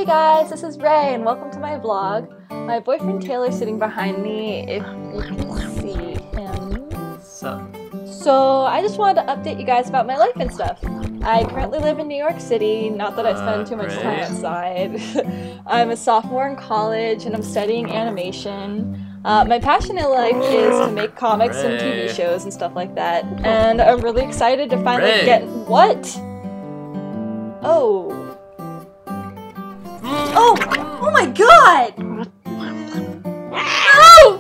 guys, this is Ray and welcome to my vlog. My boyfriend Taylor's sitting behind me, if you can see him. So I just wanted to update you guys about my life and stuff. I currently live in New York City, not that I spend too much time outside. I'm a sophomore in college and I'm studying animation. My passion in life is to make comics and TV shows and stuff like that. And I'm really excited to finally get— What? Oh. Oh! Oh my god! Oh!